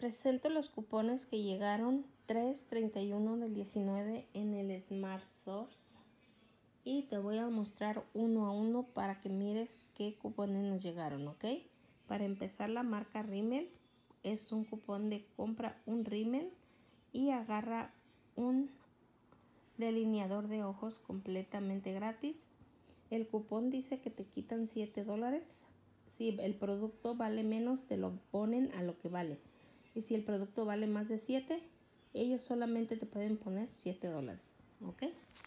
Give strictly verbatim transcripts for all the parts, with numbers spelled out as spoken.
presento los cupones que llegaron tres treinta y uno del diecinueve en el Smart Source y te voy a mostrar uno a uno para que mires qué cupones nos llegaron, ¿ok? Para empezar, la marca Rimmel es un cupón de compra un Rimmel y agarra un delineador de ojos completamente gratis. El cupón dice que te quitan siete dólares. Si el producto vale menos, te lo ponen a lo que vale. Y si el producto vale más de siete, ellos solamente te pueden poner siete dólares. ¿Ok?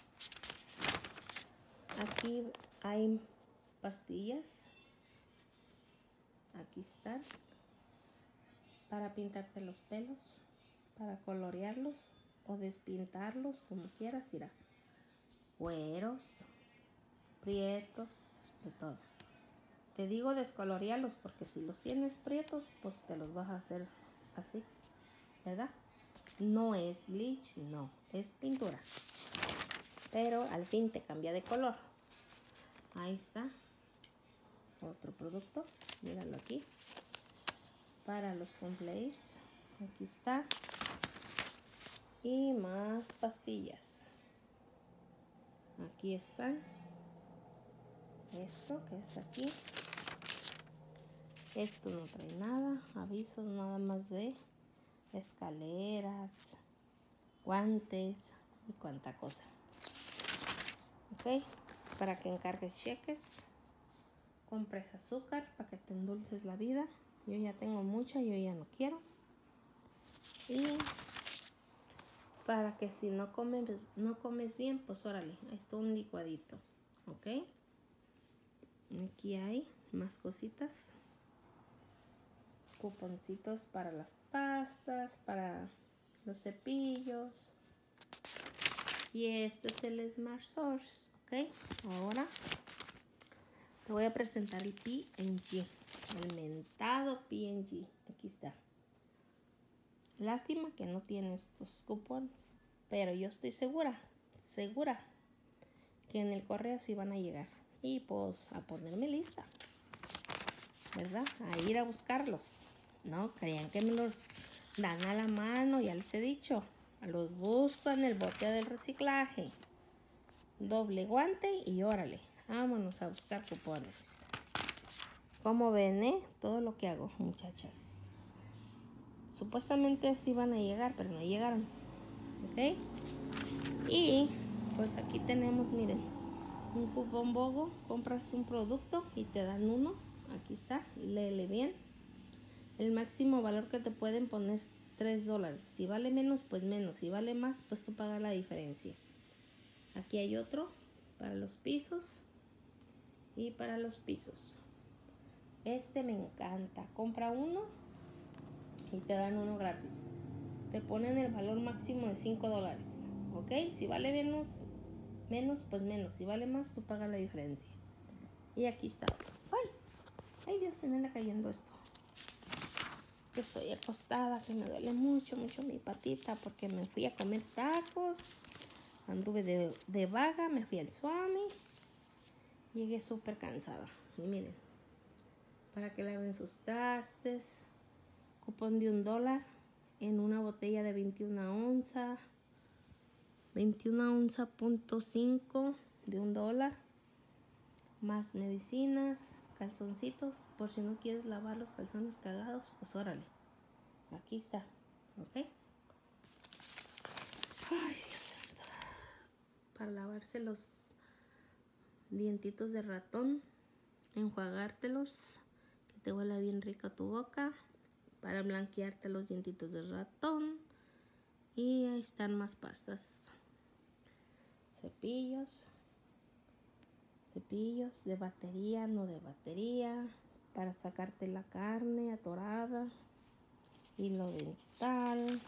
Aquí hay pastillas. Aquí están. Para pintarte los pelos, para colorearlos o despintarlos, como quieras, irá. Güeros, prietos, de todo. Te digo descolorearlos porque si los tienes prietos, pues te los vas a hacer así, ¿verdad? No es bleach, no, es pintura. Pero al fin te cambia de color. Ahí está. Otro producto, míralo aquí. Para los cornflakes, aquí está. Y más pastillas. Aquí están. Esto que es aquí. Esto no trae nada. Avisos nada más de escaleras, guantes y cuánta cosa. Ok. Para que encargues cheques. Compres azúcar para que te endulces la vida. Yo ya tengo mucha, yo ya no quiero. Y para que si no comes, no comes bien, pues órale, ahí está un licuadito. Ok. Aquí hay más cositas. Cuponcitos para las pastas, para los cepillos. Y este es el Smart Source. Ok. Ahora te voy a presentar el P and G. El mentado P and G. Aquí está. Lástima que no tiene estos cupones. Pero yo estoy segura, segura que en el correo sí van a llegar. Y pues a ponerme lista, ¿verdad? A ir a buscarlos. No crean que me los dan a la mano, ya les he dicho. Los busco en el bote del reciclaje. Doble guante y órale, vámonos a buscar cupones. Como ven, eh? Todo lo que hago, muchachas. Supuestamente sí van a llegar, pero no llegaron. ¿Ok? Y pues aquí tenemos, miren, un cupón BOGO. Compras un producto y te dan uno. Aquí está, léele bien. El máximo valor que te pueden poner es tres dólares. Si vale menos, pues menos. Si vale más, pues tú pagas la diferencia. Aquí hay otro para los pisos y para los pisos. Este me encanta. Compra uno y te dan uno gratis. Te ponen el valor máximo de cinco dólares. ¿Ok? Si vale menos, menos, pues menos. Si vale más, tú pagas la diferencia. Y aquí está. ¡Ay! ¡Ay, Dios! Se me anda cayendo esto. Que estoy acostada, que me duele mucho, mucho mi patita porque me fui a comer tacos. Anduve de, de vaga, me fui al Swami. Llegué súper cansada. Y miren, para que laven sus trastes. Cupón de un dólar en una botella de veintiuna onzas. veintiuna onzas punto cinco de un dólar. Más medicinas, calzoncitos. Por si no quieres lavar los calzones cagados, pues órale. Aquí está. ¿Ok? Ay, Dios santo. Para lavarse los dientitos de ratón. Enjuagártelos. Que te huela bien rica tu boca. Para blanquearte los dientitos de ratón. Y ahí están más pastas. Cepillos. Cepillos de batería, no de batería. Para sacarte la carne atorada. Hilo dental.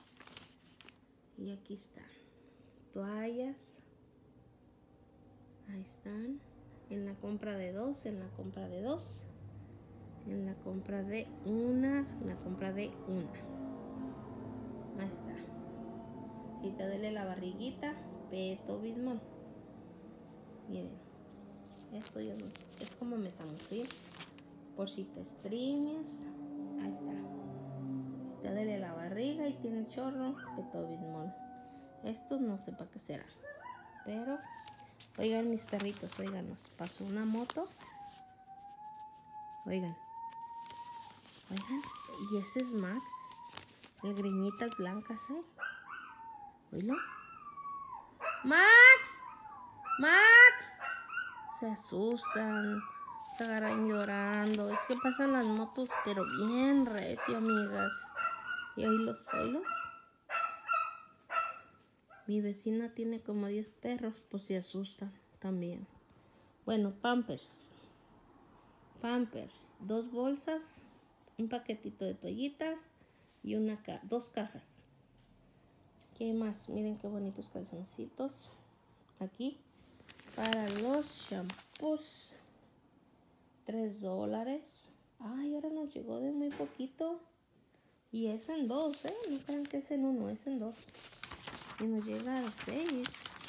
Y aquí están. Toallas. Ahí están. En la compra de dos, en la compra de dos. En la compra de una, en la compra de una. Ahí está. Si te duele la barriguita, Peto Bismol. Miren, esto yo no sé, es como metamucil. Por si te estriñas, ahí está. Si te duele la barriga y tiene chorro, Pepto-Bismol. Estos no sé para qué será. Pero, oigan mis perritos, oigan, nos pasó una moto. Oigan. Oigan, y ese es Max. El greñitas blancas, ¿eh? ¿Oílo? ¡Max! ¡Max! Se asustan, se agarran llorando. Es que pasan las motos, pero bien recio, amigas. Y oílos, oílos. Mi vecina tiene como diez perros, pues se asustan también. Bueno, Pampers. Pampers, dos bolsas, un paquetito de toallitas y una ca dos cajas. ¿Qué más? Miren qué bonitos calzoncitos. Aquí, para los shampoos, tres dólares. Ay, ahora nos llegó de muy poquito. Y es en dos, ¿eh? No crean que es en uno, es en dos. Y nos llega a seis.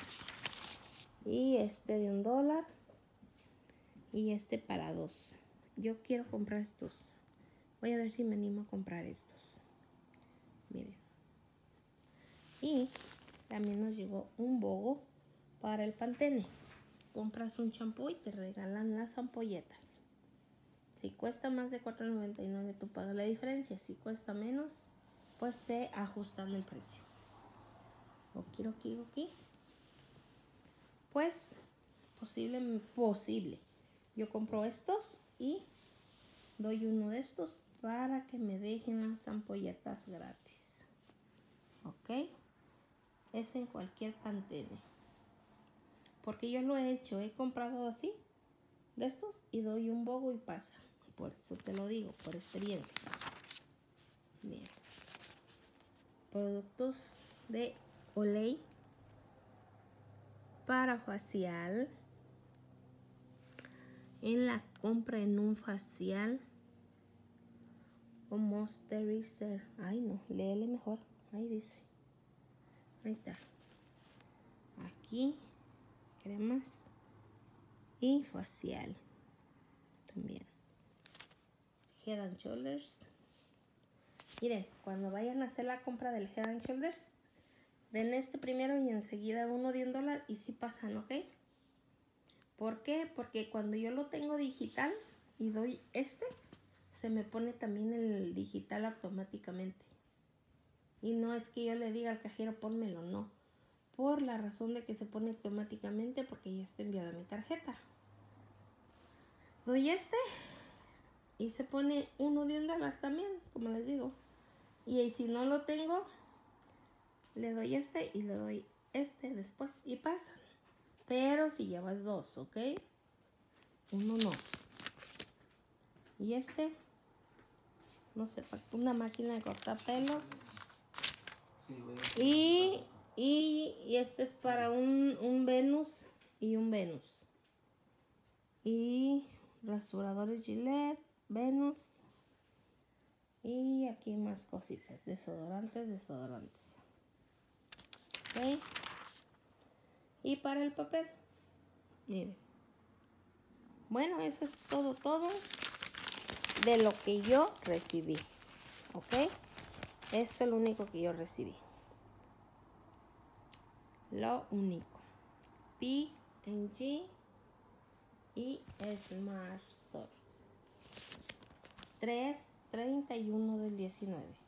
Y este de un dólar. Y este para dos. Yo quiero comprar estos. Voy a ver si me animo a comprar estos. Miren. Y también nos llegó un bogo para el Pantene. Compras un champú y te regalan las ampolletas. Si cuesta más de cuatro noventa y nueve, tú pagas la diferencia. Si cuesta menos, pues te ajustan el precio. Ok, ok, ok. Pues, posible, posible. Yo compro estos y doy uno de estos para que me dejen las ampolletas gratis. Ok. Es en cualquier Pantene. Porque yo lo he hecho. He comprado así, de estos, y doy un bogo y pasa. Por eso te lo digo, por experiencia. Bien. Productos de Olay para facial. En la compra en un facial o moisturizer. Ay no, léele mejor. Ahí dice. Ahí está. Aquí cremas y facial también. Head and Shoulders. Miren, cuando vayan a hacer la compra del Head and Shoulders, den este primero y enseguida uno de un dólar y si pasan, ¿ok? ¿Por qué? Porque cuando yo lo tengo digital y doy este, se me pone también el digital automáticamente. Y no es que yo le diga al cajero pónmelo, no. Por la razón de que se pone automáticamente porque ya está enviada mi tarjeta. Doy este y se pone uno de un dólar también, como les digo. Y si no lo tengo, le doy este y le doy este después y pasan. Pero si llevas dos, ¿ok? Uno no. Y este, no sé, una máquina de cortar pelos. Y, y, y este es para un, un Venus y un Venus. Y rasuradores Gillette, Venus. Y aquí más cositas, desodorantes, desodorantes. ¿Ok? Y para el papel, miren. Bueno, eso es todo, todo de lo que yo recibí. ¿Ok? Esto es lo único que yo recibí. Lo único. P and G y Smart Source. tres treinta y uno del diecinueve.